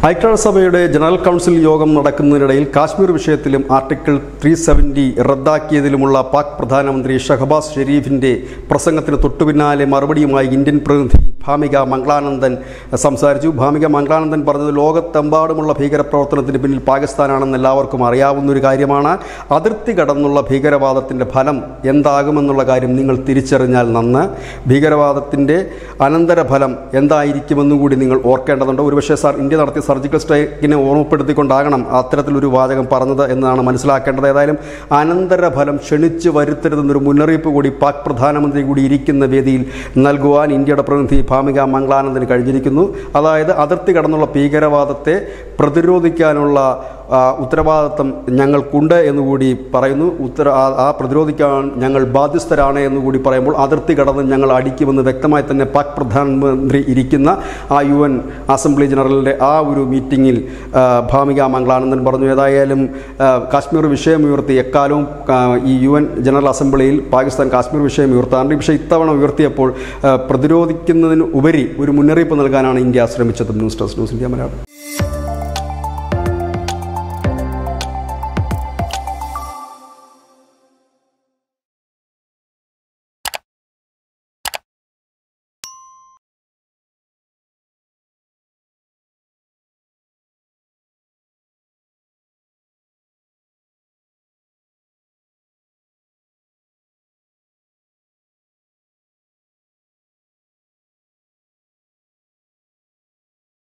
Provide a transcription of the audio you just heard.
ഐക്യരാഷ്ട്രസഭയുടെ general council യോഗം നടക്കുന്നതിനിടയിൽ കാശ്മീർ വിഷയത്തിലും ആർട്ടിക്കിൾ 370 റദ്ദാക്കിയതിലുമുള്ള പാക് പ്രധാനമന്ത്രി ഷഹബാസ് ഷെരീഫിന്റെ പ്രസംഗത്തിന് തൊട്ടുപിന്നാലെ മറുപടിയുമായി ഇന്ത്യൻ പ്രതിനിധി ഭാമിക മംഗളാനന്ദൻ സംസാരിച്ചു. ഭാമിക മംഗളാനന്ദൻ പറഞ്ഞത് ലോകത്തെമ്പാടുമുള്ള ഭീകരപ്രവർത്തനത്തിന് പിന്നിൽ പാകിസ്ഥാനാണെന്ന് എല്ലാവർക്കും അറിയാവുന്നൊരു കാര്യമാണ്. അതിർത്തി കടന്നുള്ള ഭീകരവാദത്തിൻ്റെ ഫലം എന്താകുമെന്നുള്ള കാര്യം നിങ്ങൾ തിരിച്ചറിഞ്ഞാൽ നന്ന്. ഭീകരവാദത്തിൻ്റെ അനന്തരഫലം എന്തായിരിക്കുമെന്നും കൂടി നിങ്ങൾ ഓർക്കേണ്ടതുണ്ട്. ഒരുപക്ഷേ ഇന്ത്യ നടത്തിയ സർജിക്കൽ സ്ട്രൈക്കിനെ ഓർമ്മപ്പെടുത്തിക്കൊണ്ടാകണം അത്തരത്തിലൊരു വാചകം പറഞ്ഞത് എന്നാണ് മനസ്സിലാക്കേണ്ടത്. ഏതായാലും അനന്തരഫലം ക്ഷണിച്ചു വരുത്തരുതെന്നൊരു മുന്നറിയിപ്പ് കൂടി പാക് പ്രധാനമന്ത്രി കൂടി ഇരിക്കുന്ന വേദിയിൽ നൽകുവാൻ ഇന്ത്യയുടെ പ്രതിനിധി ഭാമിക മംഗളാനന്ദന് കഴിഞ്ഞിരിക്കുന്നു. അതായത് അതിർത്തി കടന്നുള്ള ഭീകരവാദത്തെ പ്രതിരോധിക്കാനുള്ള ഉത്തരവാദിത്വം ഞങ്ങൾക്കുണ്ട് എന്നുകൂടി പറയുന്നു. ആ പ്രതിരോധിക്കാൻ ഞങ്ങൾ ബാധ്യസ്ഥരാണ് എന്നുകൂടി പറയുമ്പോൾ അതിർത്തി കടന്ന് ഞങ്ങൾ അടിക്കുമെന്ന് വ്യക്തമായി തന്നെ പാക് പ്രധാനമന്ത്രി ഇരിക്കുന്ന ആ UN അസംബ്ലി ജനറലിൻ്റെ ആ ഒരു മീറ്റിങ്ങിൽ ഭാമിക മംഗളാനന്ദൻ പറഞ്ഞു. ഏതായാലും കാശ്മീർ വിഷയമുയർത്തി എക്കാലവും ഈ UN ജനറൽ അസംബ്ലിയിൽ പാകിസ്ഥാൻ കാശ്മീർ വിഷയം ഉയർത്താറുണ്ട്. പക്ഷേ ഇത്തവണ ഉയർത്തിയപ്പോൾ പ്രതിരോധിക്കുന്നതിന് ഉപരി ഒരു മുന്നറിയിപ്പ് നൽകാനാണ് ഇന്ത്യ ശ്രമിച്ചത്. News desk news India Malayalam.